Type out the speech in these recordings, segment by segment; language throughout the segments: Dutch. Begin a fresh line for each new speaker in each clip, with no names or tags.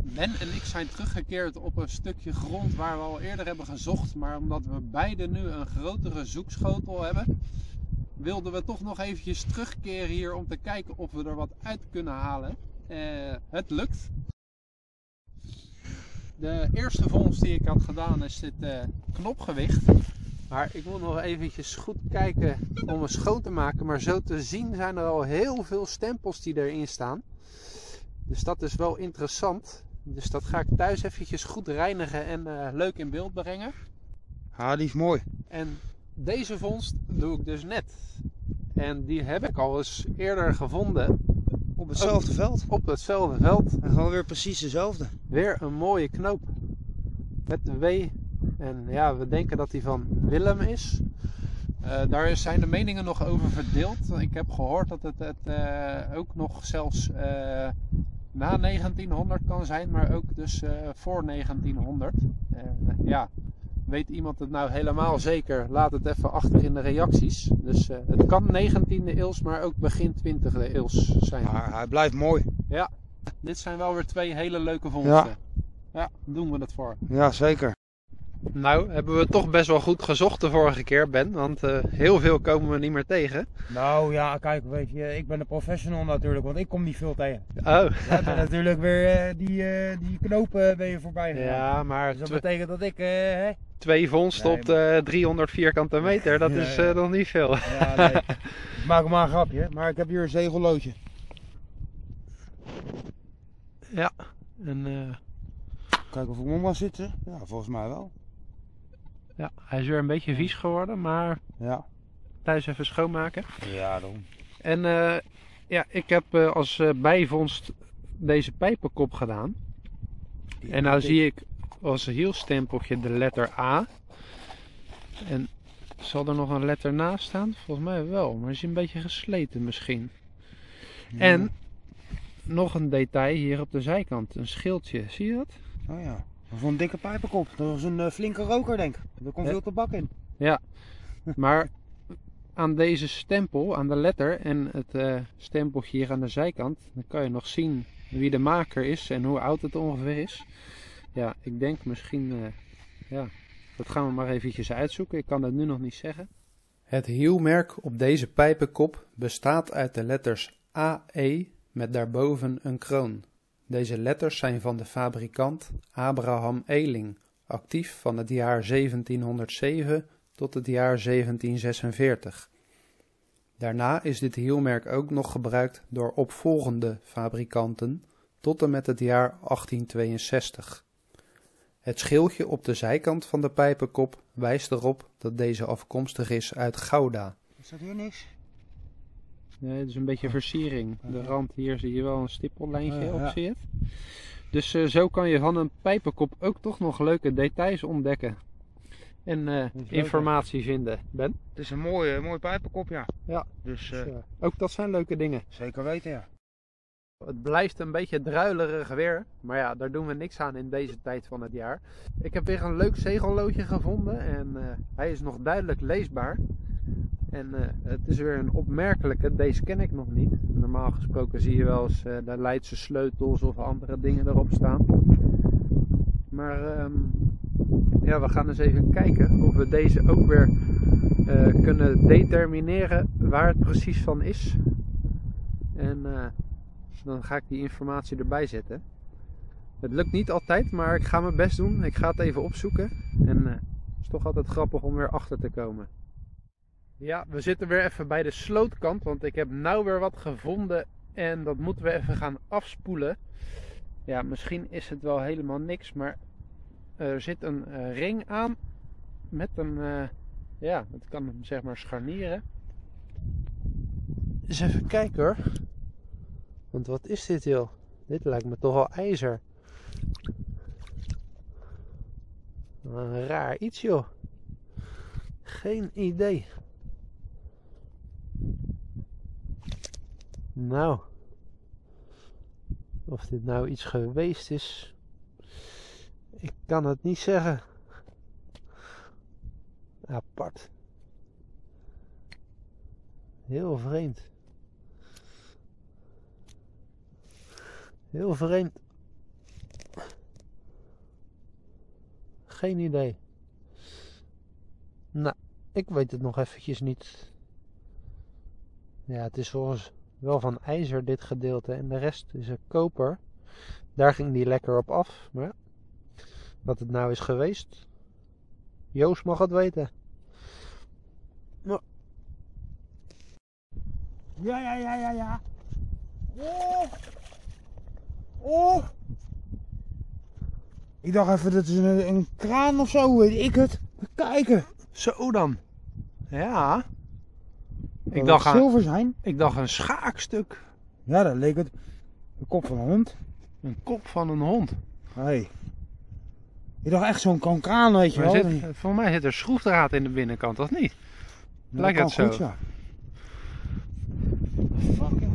Ben en ik zijn teruggekeerd op een stukje grond waar we al eerder hebben gezocht. Maar omdat we beide nu een grotere zoekschotel hebben, wilden we toch nog eventjes terugkeren hier om te kijken of we er wat uit kunnen halen. Het lukt. De eerste vondst die ik had gedaan is dit knopgewicht. Maar ik moet nog eventjes goed kijken om het schoon te maken. Maar zo te zien zijn er al heel veel stempels die erin staan. Dus dat is wel interessant. Dus dat ga ik thuis eventjes goed reinigen en leuk in beeld brengen.
Ja, die is mooi.
En deze vondst doe ik dus net. En die heb ik al eens eerder gevonden.
Op hetzelfde veld.
Op hetzelfde veld.
En gewoon weer precies dezelfde.
Weer een mooie knoop. Met de W. En ja, we denken dat die van Willem is. Daar zijn de meningen nog over verdeeld. Ik heb gehoord dat het ook nog zelfs na 1900 kan zijn, maar ook dus voor 1900. Ja, weet iemand het nou helemaal zeker? Laat het even achter in de reacties. Dus het kan 19e eeuws, maar ook begin 20e eeuws zijn.
Maar hij blijft mooi.
Ja, dit zijn wel weer twee hele leuke vondsten. Ja, doen we het voor.
Ja, zeker.
Nou, hebben we toch best wel goed gezocht de vorige keer, Ben. Want heel veel komen we niet meer tegen.
Nou ja, kijk, weet je, ik ben een professional natuurlijk, want ik kom niet veel tegen.
Oh.
We hebben natuurlijk weer die knopen ben je voorbij gegaan.
Ja, maar
Dus dat betekent dat ik,
twee vondsten op de 300 vierkante meter, dat is nog niet veel.
Ja, nee. Ik maak maar een grapje, maar ik heb hier een zegelloodje.
Ja, en
Kijken of ik hem mag zitten. Ja, volgens mij wel.
ja, hij is weer een beetje vies geworden, maar
Ja.
thuis even schoonmaken.
Ja, dan.
En ja, ik heb als bijvondst deze pijpenkop gedaan. En nou zie ik als hielstempeltje de letter A. En zal er nog een letter naast staan? Volgens mij wel, maar is een beetje gesleten misschien. En nog een detail hier op de zijkant, een schildje, zie je dat?
Oh ja. Zo'n dikke pijpenkop. Dat was een flinke roker, denk ik. Er komt veel tabak in.
Ja, maar aan deze stempel, aan de letter en het stempeltje hier aan de zijkant, dan kan je nog zien wie de maker is en hoe oud het ongeveer is. Ja, ik denk misschien, ja, dat gaan we maar eventjes uitzoeken. Ik kan dat nu nog niet zeggen. Het hielmerk op deze pijpenkop bestaat uit de letters AE met daarboven een kroon. Deze letters zijn van de fabrikant Abraham Eling, actief van het jaar 1707 tot het jaar 1746. Daarna is dit hielmerk ook nog gebruikt door opvolgende fabrikanten tot en met het jaar 1862. Het schildje op de zijkant van de pijpenkop wijst erop dat deze afkomstig is uit Gouda.
Is dat hier niks?
Nee, het is een beetje versiering. De rand hier zie je wel een stippellijntje op, zie je het? Dus zo kan je van een pijpenkop ook toch nog leuke details ontdekken. En informatie vinden, Ben.
Het is een mooie pijpenkop, ja.
Ja,
Dus
ook dat zijn leuke dingen.
zeker weten, ja.
Het blijft een beetje druilerig weer, maar ja, daar doen we niks aan in deze tijd van het jaar. Ik heb weer een leuk zegelloodje gevonden en hij is nog duidelijk leesbaar. En het is weer een opmerkelijke, deze ken ik nog niet. Normaal gesproken zie je wel eens de Leidse sleutels of andere dingen erop staan. Maar ja, we gaan eens even kijken of we deze ook weer kunnen determineren waar het precies van is. En dan ga ik die informatie erbij zetten. Het lukt niet altijd, maar ik ga mijn best doen. Ik ga het even opzoeken. En het is toch altijd grappig om weer achter te komen. Ja, we zitten weer even bij de slootkant, want ik heb nou weer wat gevonden en dat moeten we even gaan afspoelen. Ja, misschien is het wel helemaal niks, maar er zit een ring aan met een, ja, dat kan hem zeg maar scharnieren. Eens even kijken hoor. Want wat is dit joh? Dit lijkt me toch wel ijzer. Een raar iets joh. Geen idee. Nou, of dit nou iets geweest is, ik kan het niet zeggen. Apart. Heel vreemd. Heel vreemd. Geen idee. Nou, ik weet het nog eventjes niet. Ja, het is volgens wel van ijzer dit gedeelte en de rest is een koper. Daar ging die lekker op af. Maar ja, wat het nou is geweest, Joost mag het weten.
Ja. Oh. Ik dacht even, dat is een kraan of zo, weet ik het. Kijken.
Zo dan. Ja.
Ik dacht zilver zijn.
Ik dacht een schaakstuk.
Ja, dat leek het. De kop van een hond.
Een kop van een hond.
Hey. Ik dacht echt zo'n kraan, weet je wel.
Voor mij zit er schroefdraad in de binnenkant, of niet?
Ja,
Lijkt het zo?
Goed, ja. Fucking.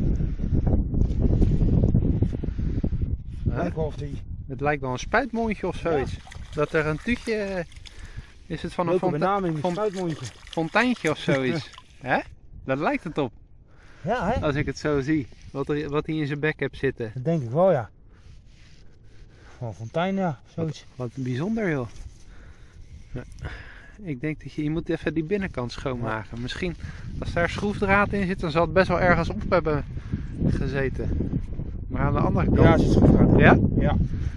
Kijk of die.
Het lijkt wel een spuitmondje of zoiets. Ja. Dat er een tuutje... Is het van een
benaming, spuitmondje.
Fonteintje of zoiets? Hè? Dat lijkt het op.
Ja, hè?
Als ik het zo zie. Wat hij in zijn bek hebt zitten.
Dat denk ik wel, ja. Van fontein, ja. Zoiets.
Wat bijzonder, joh. Ja. Ik denk dat je moet even die binnenkant schoonmaken. Ja. Misschien als daar schroefdraad in zit, dan zal het best wel ergens op hebben gezeten. Maar aan de andere kant...
Ja, zit schroefdraad.
Ja?
Ja.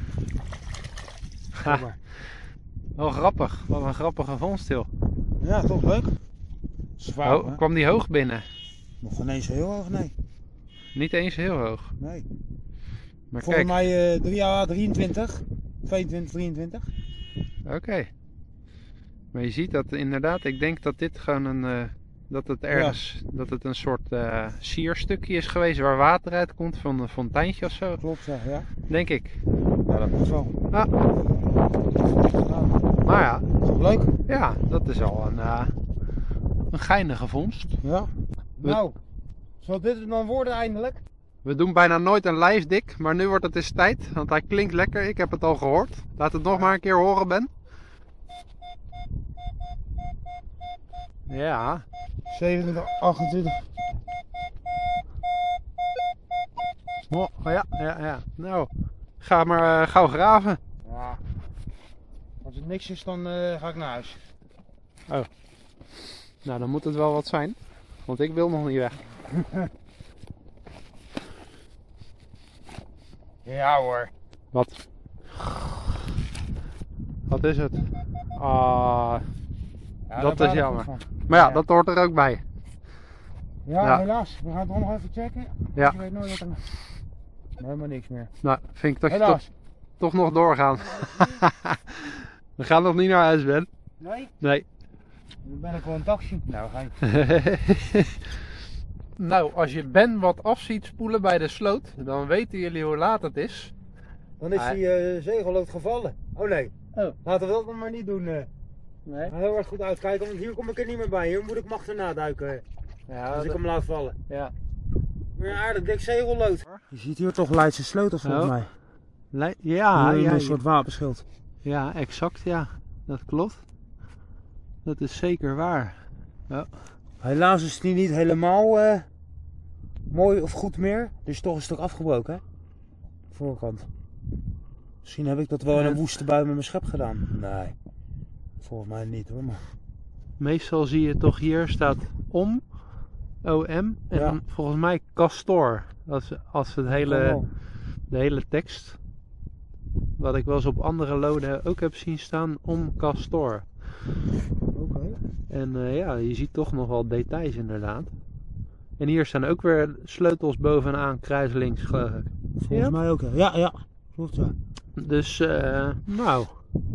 Ha. Wel grappig. Wat een grappige vondst, joh.
Ja, toch leuk. Zwaar,
kwam die hoog binnen?
Nog geen eens heel hoog, nee.
Niet eens heel hoog?
Nee.
Maar
volgens
kijk.
mij 23, 22, 23.
Oké. Maar je ziet dat inderdaad, ik denk dat dit gewoon een... dat het ergens, dat het een soort sierstukje is geweest waar water uitkomt van een fonteintje of zo.
Klopt, ja.
Denk ik.
Ja, dat moet wel.
Ja. Maar ja.
Is toch leuk?
Ja, dat is al een geinige vondst.
Ja. Nou, zal dit het dan worden eindelijk?
We doen bijna nooit een lijfdik, maar nu wordt het eens tijd, want hij klinkt lekker. Ik heb het al gehoord. Laat het nog maar een keer horen, Ben. Ja.
27, 28.
Oh, ja. Nou, ga maar gauw graven.
Ja. Als het niks is, dan ga ik naar huis.
Oh. Nou, dan moet het wel wat zijn. Want ik wil nog niet weg.
Ja hoor.
Wat? Wat is het? Ah,
Ja,
dat is jammer. Maar ja, dat hoort er ook bij.
Ja, helaas. We gaan het nog even checken.
Ja.
Je weet nooit wat er... Helemaal niks meer.
Nou, vind ik dat
helaas.
je toch nog doorgaan. We gaan nog niet naar huis, Ben.
Nee?
Nee.
Dan ben ik wel een taxi. Nou, ga je.
Nou, als je Ben wat af ziet spoelen bij de sloot, dan weten jullie hoe laat het is.
Dan is die zegellood gevallen. Oh nee.
Oh.
Laten we dat dan maar niet doen.
Nee.
Ga heel erg goed uitkijken, want hier kom ik er niet meer bij. Hier moet ik hem achterna duiken.
Ja,
als ik hem laat vallen.
Ja.
Maar een aardig dik zegellood. Je ziet hier toch Leidse sleutel volgens mij.
Ja,
een soort wapenschild.
Ja, exact, ja. Dat klopt. Dat is zeker waar. Ja.
Helaas is die niet helemaal mooi of goed meer. Dus toch een stuk afgebroken, hè? Voorkant. Misschien heb ik dat wel in een woeste bui met mijn schep gedaan. Nee. Volgens mij niet hoor, maar...
Meestal zie je toch hier staat OM en dan volgens mij Castor. Als het de hele tekst. Wat ik wel eens op andere loden ook heb zien staan, OM Castor.
Oké.
En ja, je ziet toch nog wel details inderdaad. En hier staan ook weer sleutels bovenaan, kruislinks geloof ik.
Volgens mij ook, ja. Klopt, ja.
Dus, nou,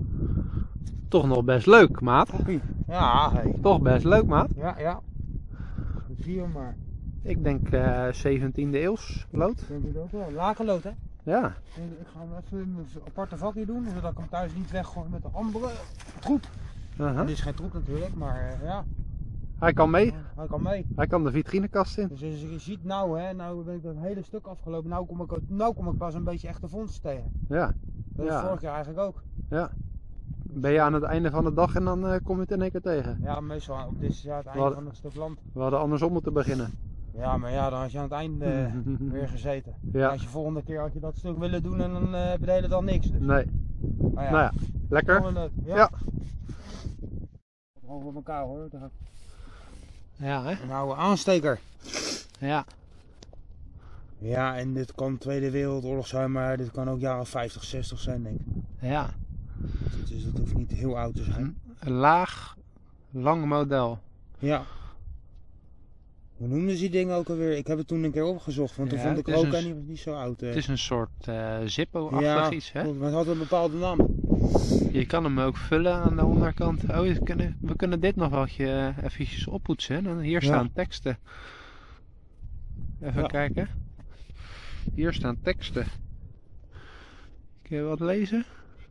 toch nog best leuk, maat.
Ja, hey.
Toch best leuk, maat.
Ja. Dat zie je maar.
Ik denk 17e eeuws lood.
Denk ik ook wel. Lakenlood, hè?
Ja.
Ik ga hem even in een aparte vakje doen, zodat ik hem thuis niet weggooi met de andere troep. Dit is geen troep natuurlijk, maar ja.
Hij kan mee.
Hij kan mee.
Hij kan de vitrinekast in.
Dus je ziet nou, hè, nou ben ik een hele stuk afgelopen. Nou kom ik pas een beetje echte vondsten tegen.
Ja.
Dat is vorig jaar eigenlijk ook.
Ja. Ben je aan het einde van de dag en dan kom je het in één keer tegen?
Ja, meestal op dit jaar het einde van het stuk land.
We hadden andersom moeten beginnen.
Ja, maar ja, dan had je aan het einde weer gezeten.
Ja.
Als je volgende keer had je dat stuk willen doen en dan heb je de hele dag niks. Dus.
Nee.
Nou ja,
Nou ja, lekker.
wel leuk.
Ja.
Gewoon voor elkaar hoor.
Ja, hè?
Een oude aansteker.
Ja.
Ja, en dit kan Tweede Wereldoorlog zijn, maar dit kan ook jaren 50, 60 zijn denk ik.
Ja.
Dus dat hoeft niet heel oud te zijn.
Een laag, lang model.
Ja. Hoe noemden ze die dingen ook alweer? Ik heb het toen een keer opgezocht, want toen
Ja,
vond ik
het is
ook
een
niet zo oud.
Het is een soort Zippo-achtig
ja,
iets, hè?
maar het had een bepaalde naam.
Je kan hem ook vullen aan de onderkant. Oh, we kunnen dit nog wat eventjes oppoetsen. Hè? Dan hier staan teksten. Even kijken. Hier staan teksten. Kun je wat lezen?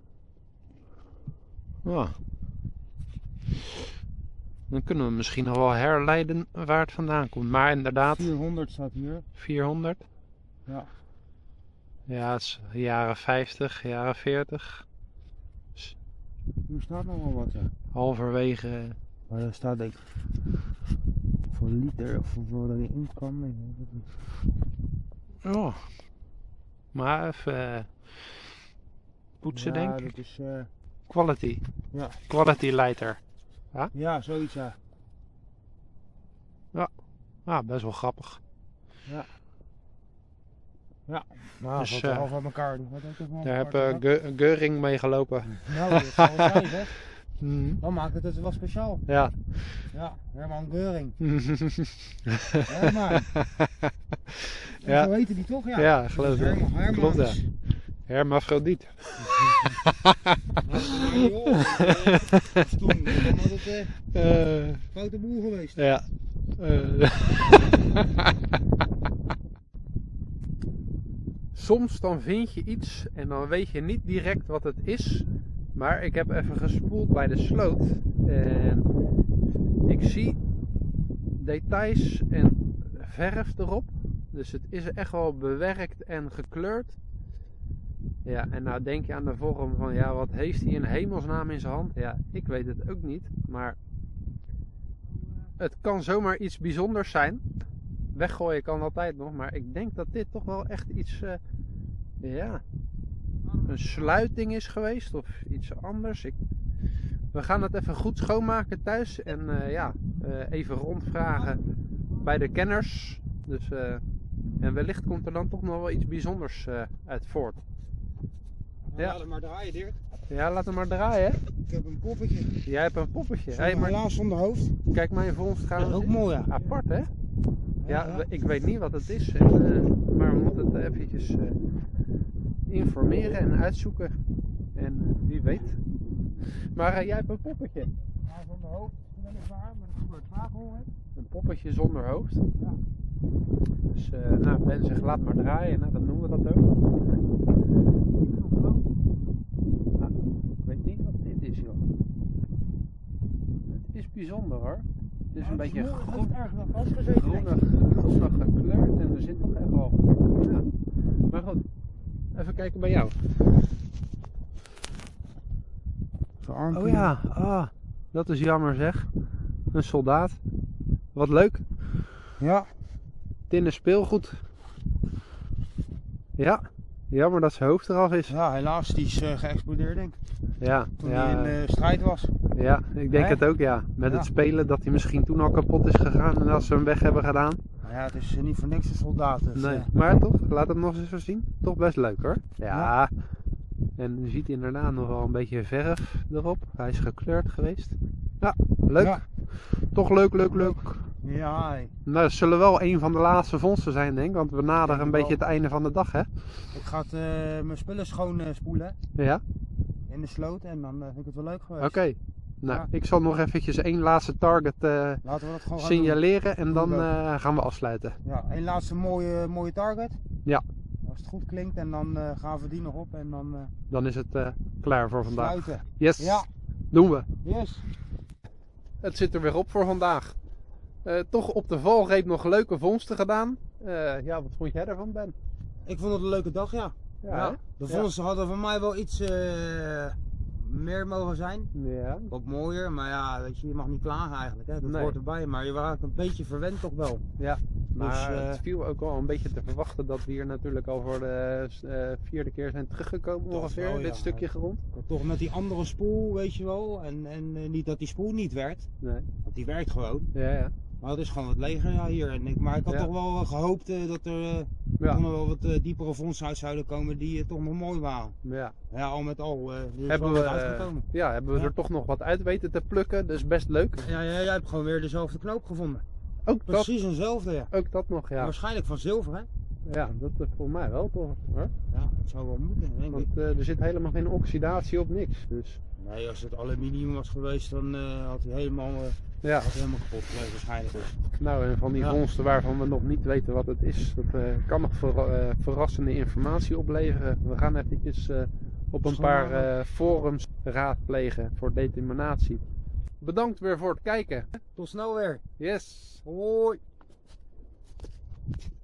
Oh. Dan kunnen we misschien nog wel herleiden waar het vandaan komt. Maar inderdaad,
400 staat hier.
400.
Ja.
Ja, het is jaren 50, jaren 40.
Hier staat nog wel wat, ja.
Halverwege.
Maar daar staat denk ik voor liter of hoeveel er in kan. Ik weet het niet.
Oh. Maar even poetsen,
Ja,
denk ik.
dat is,
Quality.
ja.
Quality lighter.
Ja, zoiets ja.
Ah, best wel grappig.
Nou,
Dus,
dat is half uit elkaar. Dat ook even
Daar
apart,
heb
hè?
Geuring mee gelopen.
Nou, dat zal wel zijn, hè.
Mhm.
Dan maakt het wel speciaal.
Ja.
Ja, Herman Geuring.
Ja,
Herman.
Ja.
Zo heette die toch? Ja,
ja, geloof ik.
Herman.
Klopt, ja. Hermafrodiet.
Toen was het
Eh,
foute boel geweest.
ja. Soms dan vind je iets en dan weet je niet direct wat het is. Maar ik heb even gespoeld bij de sloot en ik zie details en verf erop. Dus het is echt wel bewerkt en gekleurd. Ja, en nou denk je aan de vorm van, ja, wat heeft hij in hemelsnaam in zijn hand? Ja, ik weet het ook niet, maar het kan zomaar iets bijzonders zijn. Weggooien kan altijd nog, maar ik denk dat dit toch wel echt iets, ja, een sluiting is geweest of iets anders. We gaan het even goed schoonmaken thuis en even rondvragen bij de kenners. Dus, en wellicht komt er dan toch nog wel iets bijzonders uit voort. Ja.
Laat hem maar draaien, Dirk.
Ja, laat hem maar draaien.
Ik heb een poppetje.
Jij hebt een poppetje.
Hey,
Maar
helaas zonder hoofd.
kijk, mijn vondst
Dat
gaat
is ook mooi, ja.
apart, hè? Ja,
Ja.
ik weet niet wat het is, maar we moeten het eventjes informeren en uitzoeken. En wie weet. Maar jij hebt een poppetje.
Ja, zonder hoofd. Weliswaar, maar dat gebeurt vaak hoor.
Een poppetje zonder hoofd.
Ja.
Dus nou, Ben zegt laat maar draaien. Nou, dan doen we dat ook. Nou, ik weet niet wat dit is, joh. Het is bijzonder, hoor. Het is een beetje groen.
erg nog vastgezeten.
Groenig gekleurd en er zit toch echt wel. Ja. Maar goed, even kijken bij jou. Oh ja, dat is jammer zeg. Een soldaat. Wat leuk.
Ja.
Tinnen speelgoed. Ja, jammer dat zijn hoofd eraf is.
Ja, helaas, die is geëxplodeerd denk ik.
Ja,
Toen
ja,
hij in de strijd was.
ja, ik denk
Hè?
het ook ja. Met
Ja.
het spelen dat hij misschien toen al kapot is gegaan en als ze hem weg hebben gedaan.
Nou ja, het is niet voor niks een soldaat. Dus,
Nee, maar toch, laat het nog eens even zien. Toch best leuk hoor. Ja. En je ziet inderdaad nog wel een beetje verf erop. Hij is gekleurd geweest. Ja, leuk.
Ja.
Toch leuk.
Ja, hey.
Nou, dat zullen wel een van de laatste vondsten zijn denk ik. Want we naderen
Denk
een
ik
beetje
wel.
het einde van de dag hè.
Ik ga mijn spullen schoon spoelen
Ja,
in de sloot en dan vind ik het wel leuk geweest.
oké. Nou,
Ja.
ik zal nog eventjes één laatste target
Laten we dat gewoon gaan doen.
signaleren en dan
Doen we
gaan we afsluiten.
Ja, één laatste mooie target.
Ja.
Als het goed klinkt en dan gaan we die nog op en dan
Dan is het klaar voor vandaag.
sluiten.
Yes,
Ja,
doen we.
yes.
Het zit er weer op voor vandaag. Toch op de valreep nog leuke vondsten gedaan. Ja, wat vond jij daarvan, Ben?
Ik vond het een leuke dag, ja.
Ja,
De
Ja.
vondsten hadden voor mij wel iets meer mogen zijn.
Ja.
Ook mooier, maar ja, weet je mag niet klagen eigenlijk. Hè. Dat
Nee.
hoort erbij, maar je raakt een beetje verwend toch wel.
Ja. Maar
Dus,
het viel ook wel een beetje te verwachten dat we hier natuurlijk al voor de 4e keer zijn teruggekomen
Dat
ongeveer,
wel,
dit
ja.
stukje grond.
toch met die andere spoel, weet je wel. En niet dat die spoel niet werkt,
Nee.
want die werkt gewoon.
Ja, ja.
Maar het is gewoon wat leger ja, hier. Maar ik had
Ja.
toch wel gehoopt dat er
Ja.
toch nog wel wat diepere fondsen uit zouden komen die toch nog mooi waren.
Ja.
Ja, al met al er is
Hebben
wel
we,
wat uitgekomen.
hebben we
Ja.
er toch nog wat uit weten te plukken, dus best leuk.
Ja, jij hebt gewoon weer dezelfde knoop gevonden.
Ook dat,
Precies eenzelfde, ja.
ook dat nog, ja.
Waarschijnlijk van zilver, hè?
Ja, dat volgens mij wel toch. Hoor.
Ja, dat zou wel moeten, denk ik.
Want er zit helemaal geen oxidatie op niks. Dus
Nee, als het aluminium was geweest, dan had hij helemaal,
ja,
helemaal kapot gelegen waarschijnlijk. Dus.
nou en van die
Ja.
vondsten waarvan we nog niet weten wat het is, dat kan nog verrassende informatie opleveren. We gaan eventjes op een paar forums raadplegen voor determinatie. Bedankt weer voor het kijken.
Tot snel weer.
Yes.
Hoi.